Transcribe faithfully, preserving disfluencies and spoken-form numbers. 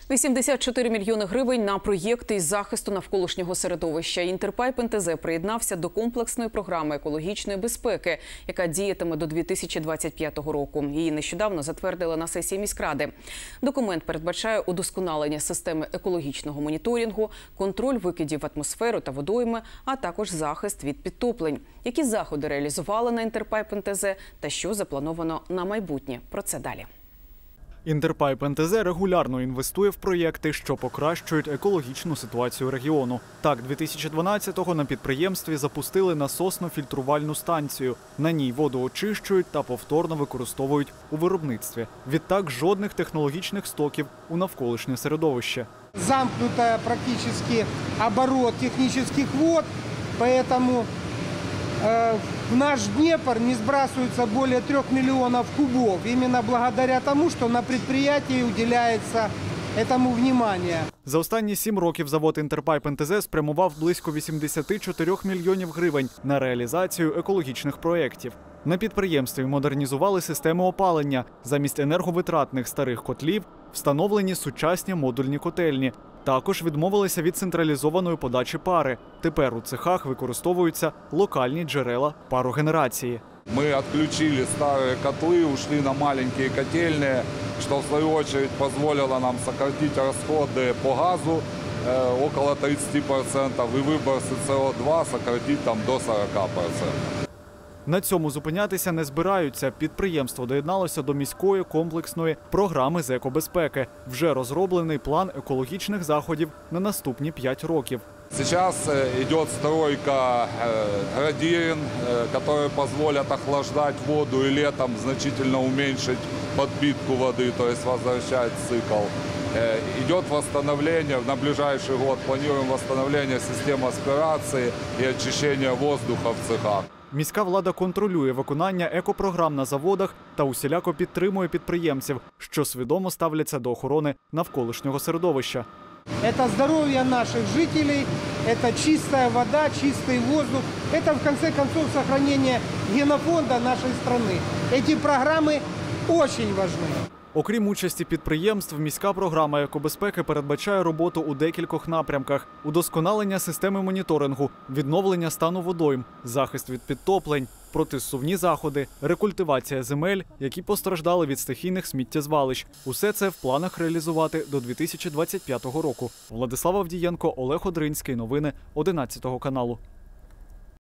вісімдесят чотири мільйони гривень на проєкти із захисту навколишнього середовища. Інтерпайп ен те зе приєднався до комплексної програми екологічної безпеки, яка діятиме до дві тисячі двадцять п'ятого року. Її нещодавно затвердили на сесії міськради. Документ передбачає удосконалення системи екологічного моніторингу, контроль викидів в атмосферу та водойми, а також захист від підтоплень. Які заходи реалізували на Інтерпайп ен те зе та що заплановано на майбутнє? Про це далі. Інтерпайп ен те зе регулярно інвестує в проєкти, що покращують екологічну ситуацію регіону. Так, дві тисячі дванадцятого на підприємстві запустили насосно-фільтрувальну станцію. На ній воду очищують та повторно використовують у виробництві. Відтак, жодних технологічних стоків у навколишнє середовище. Замкнутий практично оборот технічних вод, тому в наш Днепр не сбрасывается более трех миллионов кубов, именно благодаря тому, что на предприятии уделяется этому внимание. За останні сім років завод Інтерпайп ен те зе спрямував близько вісімдесят чотири мільйонів гривень на реалізацію екологічних проєктів. На підприємстві модернізували систему опалення. Замість енерговитратних старих котлів встановлені сучасні модульні котельні. Також відмовилися від централізованої подачі пари. Тепер у цехах використовуються локальні джерела парогенерації. Ми відключили старі котли, ушли на маленькі котельні, що в свою чергу дозволило нам скоротити розходи по газу около тридцати відсотків і виброси це о два скоротити там до сорока відсотків. На цьому зупинятися не збираються. Підприємство доєдналося до міської комплексної програми з екобезпеки. Вже розроблений план екологічних заходів на наступні п'ять років. Сейчас идет стройка градирин, которые позволят охлаждать воду и летом значительно уменьшить подпитку воды, то есть возвращать цикл. Идет восстановление, на ближайший год планируем восстановление системы аспирации и очищения воздуха в цехах. Міська влада контролює виконання екопрограм на заводах та усіляко підтримує підприємців, що свідомо ставляться до охорони навколишнього середовища. Это здоровье наших жителей, это чистая вода, чистый воздух, это в конце концов сохранение генофонда нашей страны. Эти программы очень важны. Окрім участі підприємств, міська програма екобезпеки передбачає роботу у декількох напрямках: удосконалення системи моніторингу, відновлення стану водойм, захист від підтоплень, протизсувні заходи, рекультивація земель, які постраждали від стихійних сміттєзвалищ. Усе це в планах реалізувати до дві тисячі двадцять п'ятого року. Владислав Авдієнко, Олег Одринський. Новини одинадцятого каналу.